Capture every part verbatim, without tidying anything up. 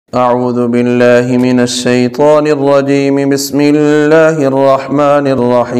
أعوذ بالله من الشيطان الرجيم. بسم الله الرحمن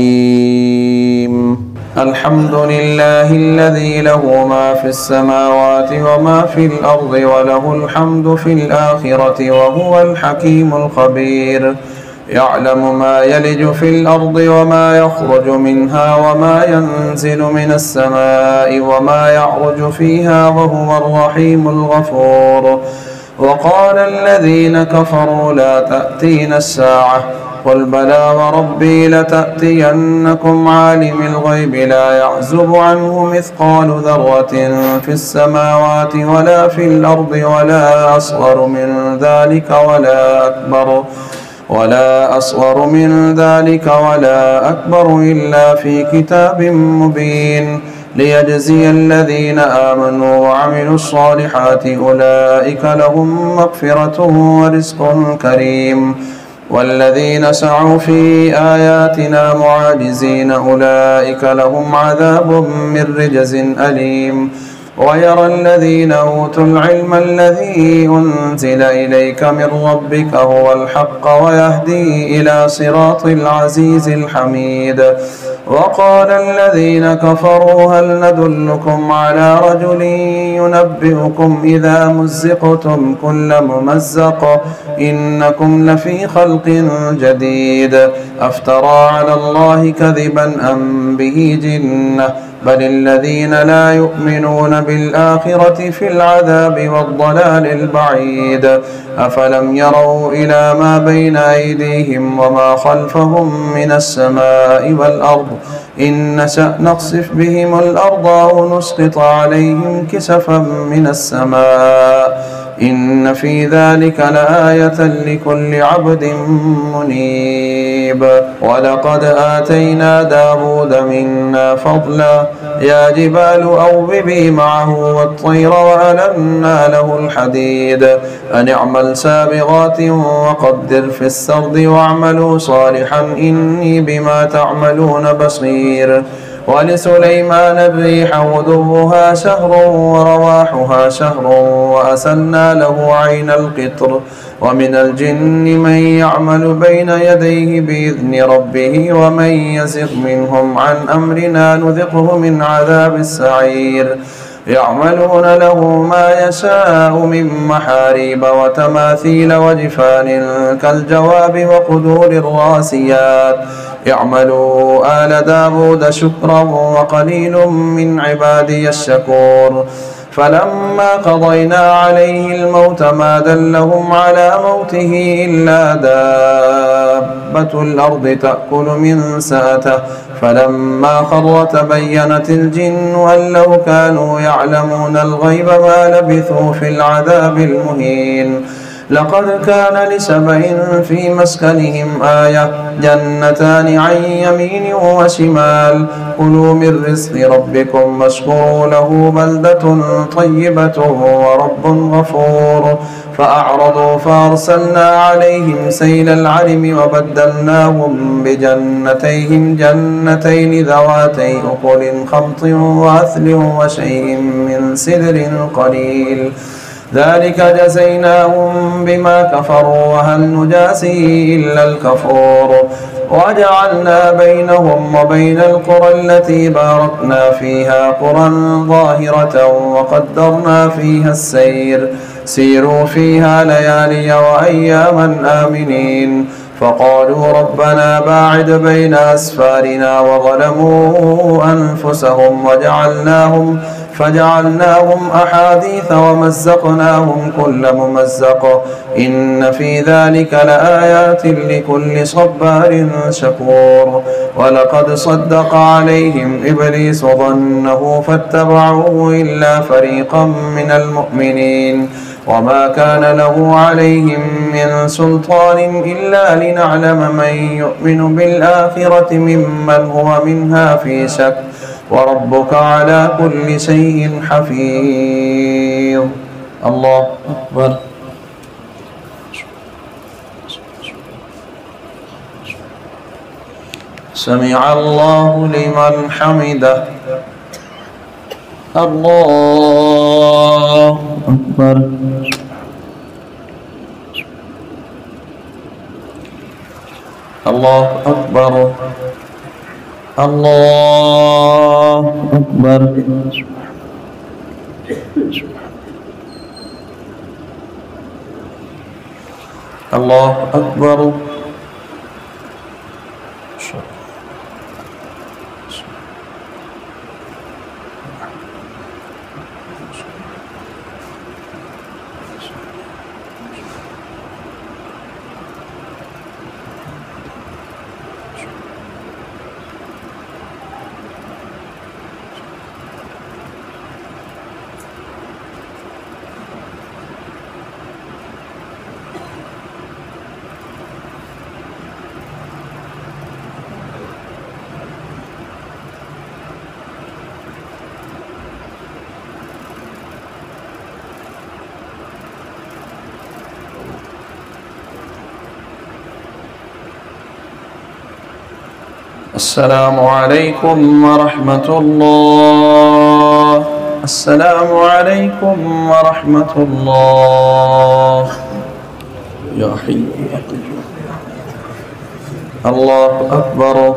الرحيم. الحمد لله الذي له ما في السماوات وما في الأرض وله الحمد في الآخرة وهو الحكيم الخبير. يعلم ما يلج في الأرض وما يخرج منها وما ينزل من السماء وما يعرج فيها وهو الرحيم الغفور. وقال الذين كفروا لا تأتينا الساعة قل بلى وربي لتأتينكم عالم الغيب لا يعزب عنه مثقال ذرة في السماوات ولا في الأرض ولا أصغر من ذلك ولا أكبر ولا أصغر من ذلك ولا أكبر إلا في كتاب مبين ليجزي الذين آمنوا وعملوا الصالحات أولئك لهم مغفرة ورزق كريم. والذين سعوا في آياتنا معاجزين أولئك لهم عذاب من رجز أليم. ويرى الذين أوتوا العلم الذي أنزل إليك من ربك هو الحق ويهدي إلى صراط العزيز الحميد. وقال الذين كفروا هل ندلكم على رجل ينبئكم إذا مزقتم كل ممزق إنكم لفي خلق جديد أفترى على الله كذبا أم به جنة بل الذين لا يؤمنون بالآخرة في العذاب والضلال البعيد. أفلم يروا إلى ما بين أيديهم وما خلفهم من السماء والأرض إن نشأ نخسف بهم الأرض أو نسقط عليهم كسفا من السماء إن في ذلك لآية لكل عبد منيب. ولقد آتينا داود منا فضلا يا جبال أوببي معه والطير وألنا له الحديد أن اعمل سابغات وقدر في السرد واعملوا صالحا إني بما تعملون بصير. ولسليمان الريح غدوها شهر ورواحها شهر وأسلنا له عين القطر ومن الجن من يعمل بين يديه بإذن ربه ومن يزغ منهم عن أمرنا نذقه من عذاب السعير. يعملون له ما يشاء من محاريب وتماثيل وجفان كالجواب وقدور الراسيات يعملوا آل داود شكرا وقليل من عبادي الشكور. فلما قضينا عليه الموت ما دلهم على موته إلا دابة الأرض تأكل من سأته فلما خر تبينت الجن أن لو كانوا يعلمون الغيب ما لبثوا في العذاب المهين. لقد كان لسبع في مسكنهم آية جنتان عن يمين وشمال كلوا من رزق ربكم واشكروا له بلدة طيبة ورب غفور. فأعرضوا فأرسلنا عليهم سيل العرم وبدلناهم بجنتيهم جنتين ذواتي أكل خمط وأثل وشيء من سدر قليل ذلك جزيناهم بما كفروا وهل نجازي إلا الكفور. وجعلنا بينهم وبين القرى التي باركنا فيها قرى ظاهرة وقدرنا فيها السير سيروا فيها ليالي وأياما آمنين. فقالوا ربنا باعد بين أسفارنا وظلموا أنفسهم وجعلناهم فجعلناهم أحاديث ومزقناهم كل ممزق إن في ذلك لآيات لكل صبار شكور. ولقد صدق عليهم إبليس ظنه فاتبعوه إلا فريقا من المؤمنين وما كان له عليهم من سلطان إلا لنعلم من يؤمن بالآخرة ممن هو منها في شك وربك على كل شيء حفيظ. الله أكبر. سمع الله لمن حمده. الله أكبر. الله أكبر الله أكبر الله أكبر السلام عليكم ورحمة الله. السلام عليكم ورحمة الله. يا حي يا قيوم. الله أكبر.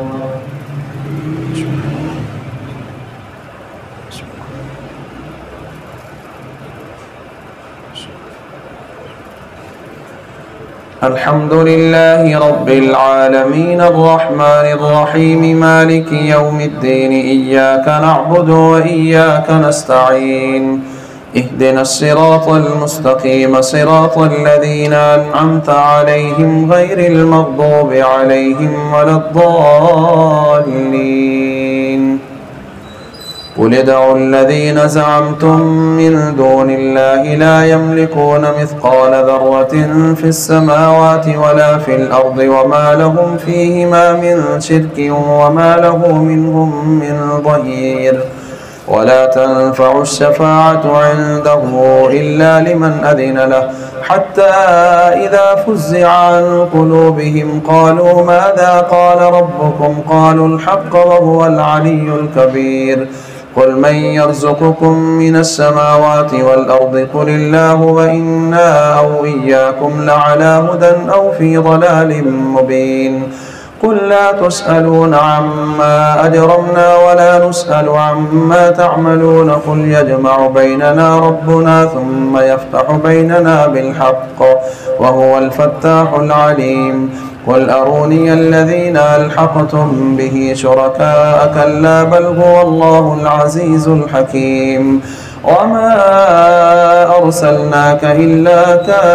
الحمد لله رب العالمين الرحمن الرحيم مالك يوم الدين إياك نعبد وإياك نستعين اهدنا الصراط المستقيم صراط الذين أنعمت عليهم غير المغضوب عليهم ولا الضالين. قل ادعوا الذين زعمتم من دون الله لا يملكون مثقال ذرة في السماوات ولا في الأرض وما لهم فيهما من شرك وما له منهم من ظهير. ولا تنفع الشفاعة عنده إلا لمن أذن له حتى إذا فزع عن قلوبهم قالوا ماذا قال ربكم قالوا الحق وهو العلي الكبير. قل من يرزقكم من السماوات والأرض قل الله وإنا أو إياكم لعلى هدى أو في ضلال مبين. قل لا تسألون عما أجرمنا ولا نسأل عما تعملون قل يجمع بيننا ربنا ثم يفتح بيننا بالحق وهو الفتاح العليم. قل أروني الذين ألحقتم به شركاء كلا بل هو الله العزيز الحكيم. وما أرسلناك إلا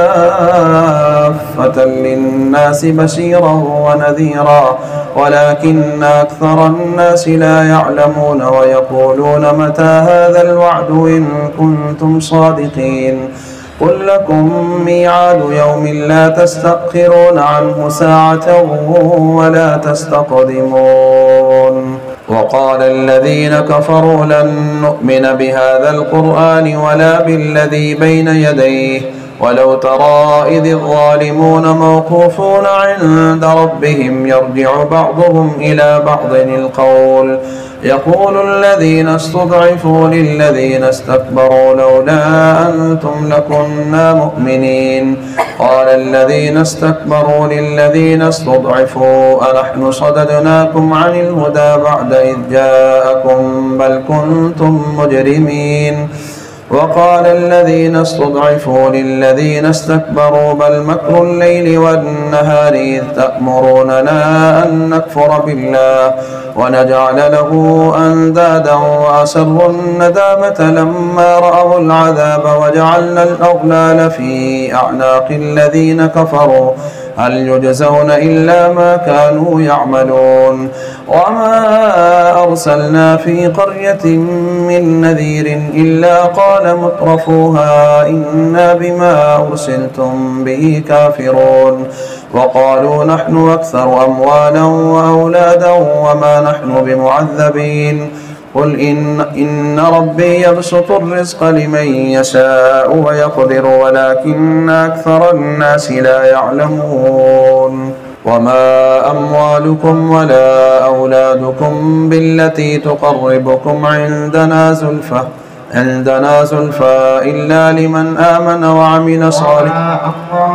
كافة للناس بشيرا ونذيرا ولكن أكثر الناس لا يعلمون ويقولون متى هذا الوعد إن كنتم صادقين. قل لكم ميعاد يوم لا تستأخرون عنه ساعة ولا تستقدمون. وقال الذين كفروا لن نؤمن بهذا القرآن ولا بالذي بين يديه ولو ترى إذ الظالمون موقوفون عند ربهم يرجع بعضهم إلى بعض القول يقول الذين استضعفوا للذين استكبروا لولا أنتم لكنا مؤمنين. قال الذين استكبروا للذين استضعفوا أنحن صددناكم عن الهدى بعد إذ جاءكم بل كنتم مجرمين. وقال الذين استضعفوا للذين استكبروا بل مكر الليل والنهار إذ تأمروننا أن نكفر بالله ونجعل له أندادا وأسروا الندامة لما رأوا العذاب وجعلنا الأغلال في أعناق الذين كفروا هل يجزون إلا ما كانوا يعملون. وما أرسلنا في قرية من نذير إلا قال مترفوها إنا بما أرسلتم به كافرون. وقالوا نحن أكثر أموالا وأولادا وما نحن بمعذبين. قل إن, إن ربي يبسط الرزق لمن يشاء ويقدر ولكن أكثر الناس لا يعلمون. وما أموالكم ولا أولادكم بالتي تقربكم عندنا زلفى عندنا زلفى إلا لمن آمن وعمل صالحا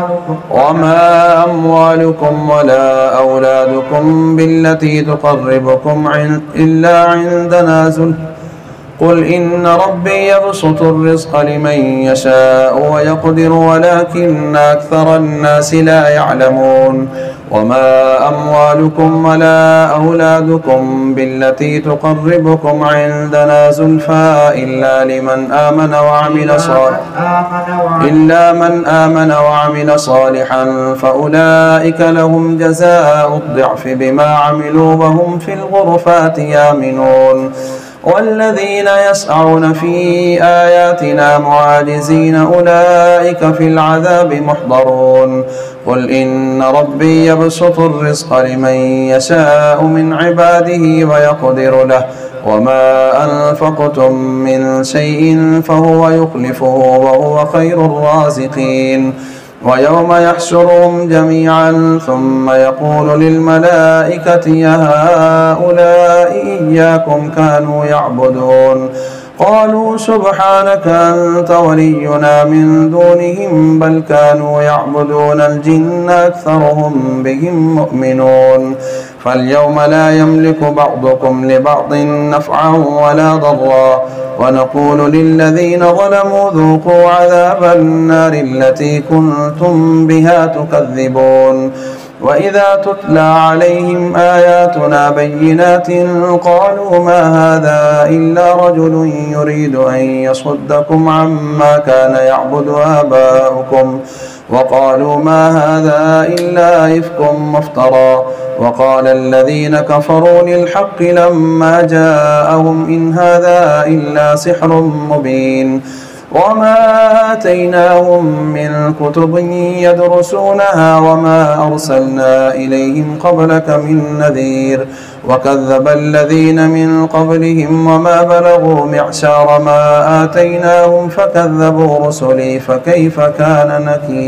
وما أموالكم ولا أولادكم بالتي تقربكم إلا عندنا زلفى قل إن ربي يبسط الرزق لمن يشاء ويقدر ولكن أكثر الناس لا يعلمون وما أموالكم ولا أولادكم بالتي تقربكم عندنا زلفى إلا لمن آمن وعمل صالحا إلا من آمن وعمل صالحا فأولئك لهم جزاء الضعف بما عملوا وهم في الغرفات آمنون والذين يسعون في آياتنا معاجزين أولئك في العذاب محضرون قل إن ربي يبسط الرزق لمن يشاء من عباده ويقدر له وما أنفقتم من شيء فهو يخلفه وهو خير الرازقين ويوم يحشرهم جميعا ثم يقول للملائكة يا هؤلاء إياكم كانوا يعبدون قالوا سبحانك أنت ولينا من دونهم بل كانوا يعبدون الجن أكثرهم بهم مؤمنون فاليوم لا يملك بعضكم لبعض نفعا ولا ضرا ونقول للذين ظلموا ذوقوا عذاب النار التي كنتم بها تكذبون وإذا تتلى عليهم آياتنا بينات قالوا ما هذا إلا رجل يريد أن يصدكم عما كان يعبد آباؤكم وقالوا ما هذا إلا إفك مفترى وقال الذين كفروا للحق لما جاءهم إن هذا إلا سحر مبين وما آتيناهم من كتب يدرسونها وما أرسلنا إليهم قبلك من نذير وكذب الذين من قبلهم وما بلغوا معشار ما آتيناهم فكذبوا رسلي فكيف كان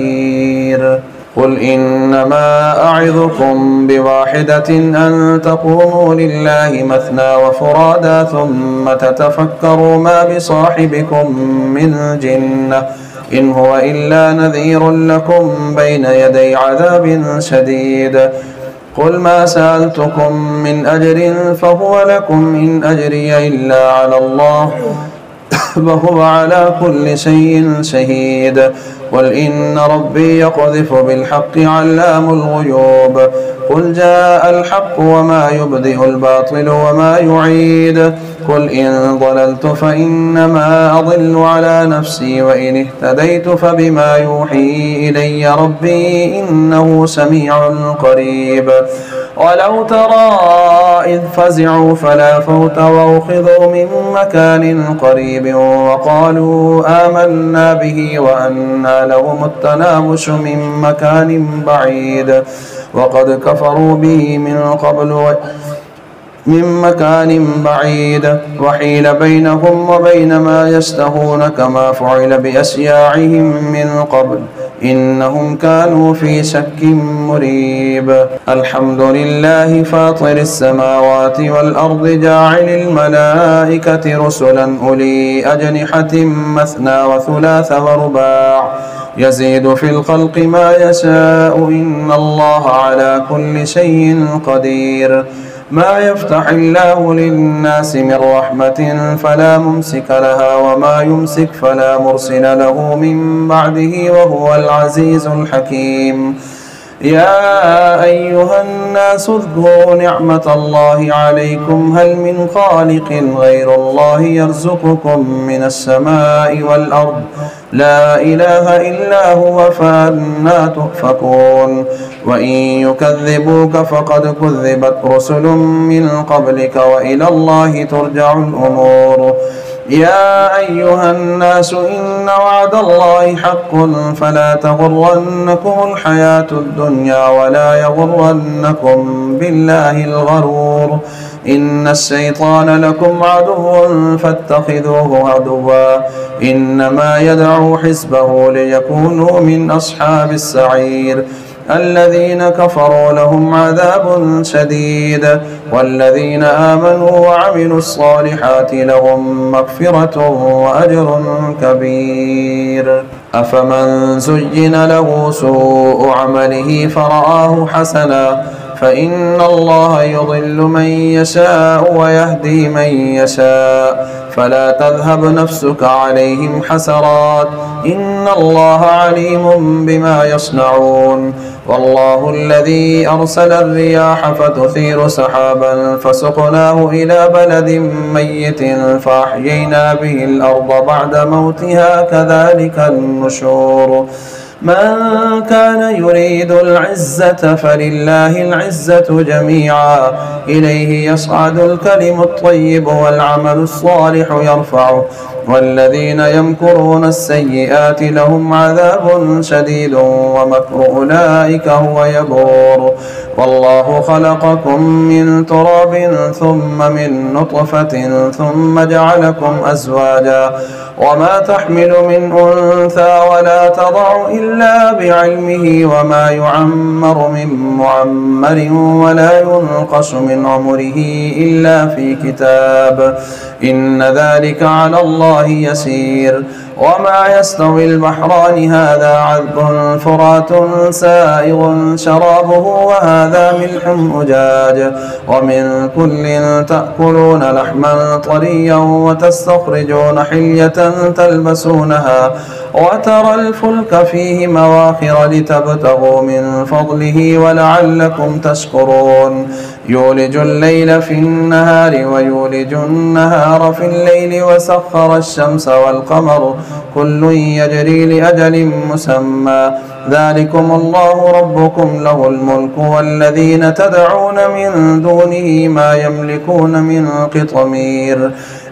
نكير قل إنما أعظكم بواحدة أن تقوموا لله مثنى وفرادا ثم تتفكروا ما بصاحبكم من جنة إن هو إلا نذير لكم بين يدي عذاب شديد قل ما سألتكم من أجر فهو لكم إن أجري إلا على الله وهو على كل شيء شهيد قل إن ربي يقذف بالحق علام الغيوب قل جاء الحق وما يبدئ الباطل وما يعيد قل إن ضللت فإنما أضل على نفسي وإن اهتديت فبما يوحي إلي ربي إنه سميع قريب ولو ترى إذ فزعوا فلا فوت وأخذوا من مكان قريب وقالوا آمنا به وأنى لهم التناوش من مكان بعيد وقد كفروا به من قبل من مكان بعيد وحيل بينهم وبين ما يشتهون كما فعل بأشياعهم من قبل إنهم كانوا في شك مريب الحمد لله فاطر السماوات والأرض جاعل الملائكة رسلا أولي أجنحة مثنى وثلاث ورباع يزيد في الخلق ما يشاء إن الله على كل شيء قدير ما يفتح الله للناس من رحمة فلا ممسك لها وما يمسك فلا مرسل له من بعده وهو العزيز الحكيم يا أيها الناس اذكروا نعمة الله عليكم هل من خالق غير الله يرزقكم من السماء والأرض لا إله إلا هو فأنى تؤفكون وإن يكذبوك فقد كذبت رسل من قبلك وإلى الله ترجع الأمور يا أيها الناس إن وعد الله حق فلا تغرنكم الحياة الدنيا ولا يغرنكم بالله الغرور إن الشيطان لكم عدو فاتخذوه عدوا إنما يدعو حزبه ليكونوا من أصحاب السعير الذين كفروا لهم عذاب شديد والذين آمنوا وعملوا الصالحات لهم مغفرة وأجر كبير. أفمن زين له سوء عمله فرآه حسنا فإن الله يضل من يشاء ويهدي من يشاء فلا تذهب نفسك عليهم حسرات إن الله عليم بما يصنعون. والله الذي أرسل الرياح فتثير سحابا فسقناه إلى بلد ميت فأحيينا به الأرض بعد موتها كذلك النشور. من كان يريد العزة فلله العزة جميعا إليه يصعد الكلم الطيب والعمل الصالح يرفعه والذين يمكرون السيئات لهم عذاب شديد ومكر أولئك هو يبور. والله خلقكم من تراب ثم من نطفة ثم جعلكم أزواجا وما تحمل من أنثى ولا تضع إلا بعلمه وما يعمر من معمر ولا ينقص من عمره إلا في كتاب إن ذلك على الله يسير. وما يستوي البحران هذا عذب فرات سائغ شرابه وهذا ملح أجاج ومن كل تأكلون لحما طريا وتستخرجون حلية تلبسونها وترى الفلك فيه مواخر لتبتغوا من فضله ولعلكم تشكرون. يولج الليل في النهار ويولج النهار في الليل وسخر الشمس والقمر كل يجري لأجل مسمى ذلكم الله ربكم له الملك والذين تدعون من دونه ما يملكون من قطمير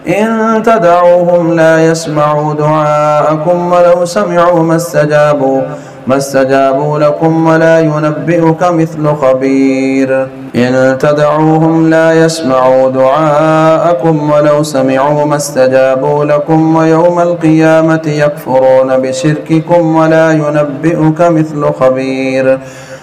إن تدعوهم لا يسمعوا دعاءكم ولو سمعوا ما استجابوا ما استجابوا لكم ولا ينبئك مثل خبير. إن تدعوهم لا يسمعوا دعاءكم ولو سمعوا ما استجابوا لكم ويوم القيامة يكفرون بشرككم ولا ينبئك مثل خبير.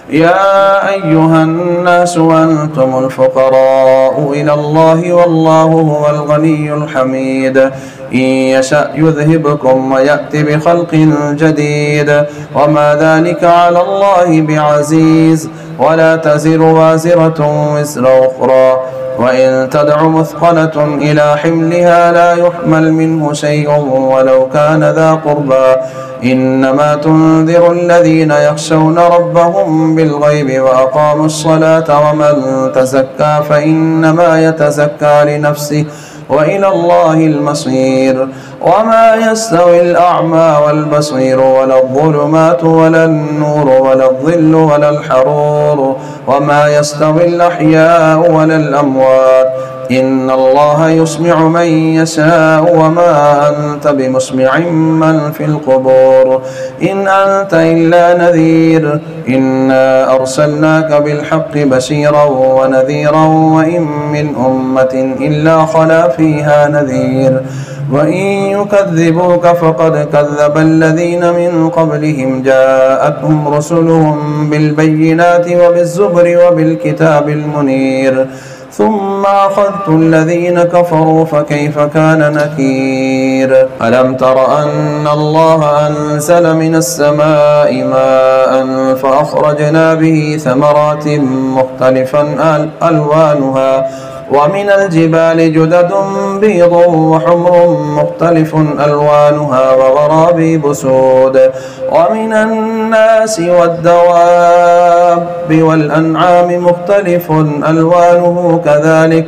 يا أيها الناس أنتم الفقراء إلى الله والله هو الغني الحميد. إن يشأ يذهبكم ويأتي بخلق جديد وما ذلك على الله بعزيز ولا تزر وازرة وزر أخرى وإن تدع مثقلة إلى حملها لا يحمل منه شيء ولو كان ذا قربى إنما تنذر الذين يخشون ربهم بالغيب وأقاموا الصلاة ومن تزكى فإنما يتزكى لنفسه وإلى الله المصير. وما يستوي الأعمى والبصير ولا الظلمات ولا النور ولا الظل ولا الحرور وما يستوي الأحياء ولا الأموات إن الله يسمع من يشاء وما أنت بمسمع من في القبور إن أنت إلا نذير إنا أرسلناك بالحق بشيرا ونذيرا وإن من أمة إلا خلا فيها نذير وإن يكذبوك فقد كذب الذين من قبلهم جاءتهم رسلهم بالبينات وبالزبر وبالكتاب المنير ثم أخذت الذين كفروا فكيف كان نكير. ألم تر أن الله أنزل من السماء ماء فأخرجنا به ثمرات مختلفا ألوانها ومن الجبال جدد بيض وحمر مختلف ألوانها وغرابيب سود ومن الناس والدواب والأنعام مختلف ألوانه كذلك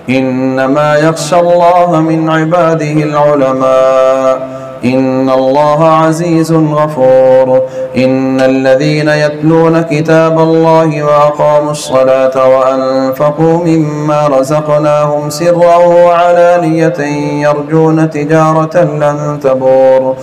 إنما يخشى الله من عباده العلماء إن الله عزيز غفور. إن الذين يتلون كتاب الله وأقاموا الصلاة وأنفقوا مما رزقناهم سرا وعلانية يرجون تجارة لن تبور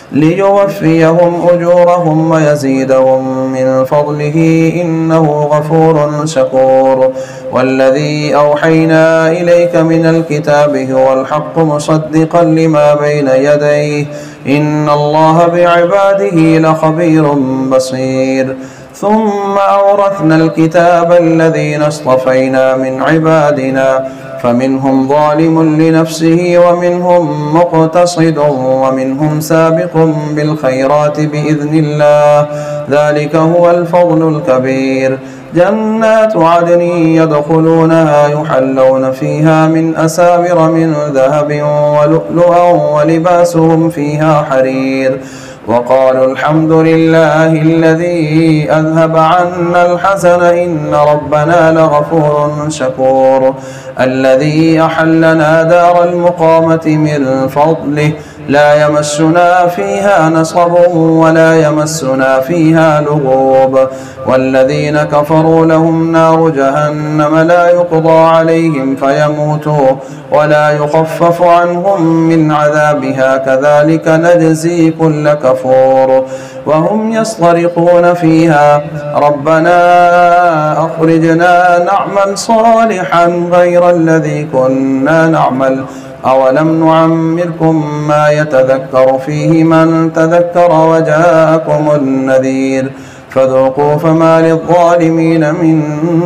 ليوفيهم أجورهم ويزيدهم من فضله إنه غفور شكور. والذي أوحينا إليك من الكتاب هو الحق مصدقا لما بين يديه إن الله بعباده لخبير بصير. ثم أورثنا الكتاب الذين اصطفينا من عبادنا فمنهم ظالم لنفسه ومنهم مقتصد ومنهم سابق بالخيرات بإذن الله ذلك هو الفضل الكبير. جنات عدن يدخلونها يحلون فيها من أساور من ذهب ولؤلؤا ولباسهم فيها حرير. وقالوا الحمد لله الذي أذهب عنا الحزن إن ربنا لغفور شكور. الذي أحلنا دار المقامة من فضله لا يمسنا فيها نصب ولا يمسنا فيها لغوب. والذين كفروا لهم نار جهنم لا يقضى عليهم فيموتوا ولا يخفف عنهم من عذابها كذلك نجزي كل كفور. وهم يصطرخون فيها ربنا أخرجنا نعمل صالحا غير الذي كنا نعمل أولم نعمركم ما يتذكر فيه من تذكر وجاءكم النذير فذوقوا فما للظالمين من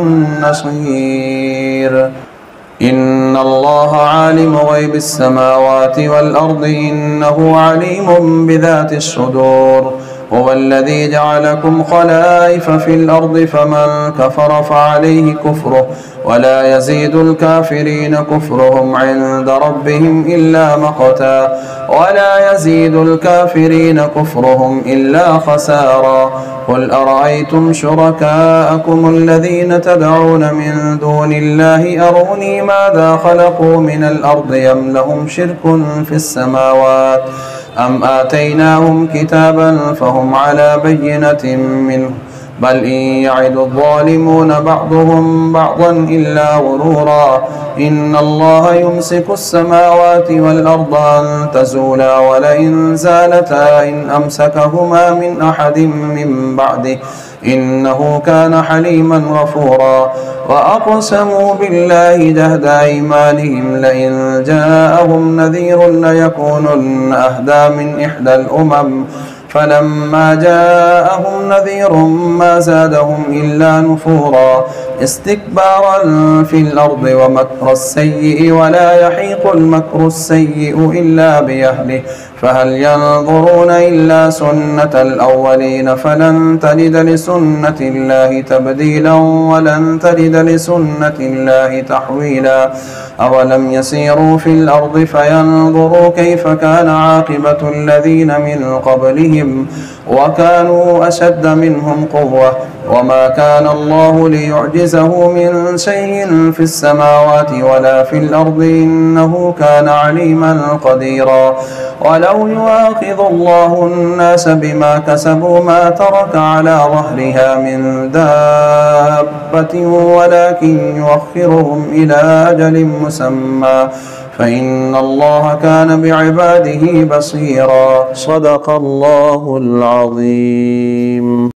نصير. إن الله عالم غيب السماوات والأرض إنه عليم بذات الصدور. هو الذي جعلكم خلائف في الأرض فمن كفر فعليه كفره ولا يزيد الكافرين كفرهم عند ربهم إلا مقتا ولا يزيد الكافرين كفرهم إلا خسارا. قل أرأيتم شركاءكم الذين تدعون من دون الله أروني ماذا خلقوا من الأرض أم لهم شرك في السماوات أم آتيناهم كتابا فهم على بينة منه بل إن يعد الظالمون بعضهم بعضا إلا غرورا. إن الله يمسك السماوات والأرض أن تزولا ولئن زالتا إن أمسكهما من أحد من بعده إنه كان حليما غفورا. وأقسموا بالله جهد أيمانهم لئن جاءهم نذير ليكونن أهدى من إحدى الأمم فلما جاءهم نذير ما زادهم إلا نفورا استكبارا في الأرض ومكر السيء ولا يحيق المكر السيء إلا بأهله فهل ينظرون إلا سنة الأولين فلن تجد لسنة الله تبديلا ولن تجد لسنة الله تحويلا. أولم يسيروا في الأرض فينظروا كيف كان عاقبة الذين من قبلهم وكانوا أشد منهم قوة وما كان الله ليعجزه من شيء في السماوات ولا في الأرض إنه كان عليما قديرا. ولو يؤاخذ الله الناس بما كسبوا ما ترك على ظهرها من دابة ولكن يؤخرهم إلى أجل مسمى فإن الله كان بعباده بصيرا. صدق الله العظيم.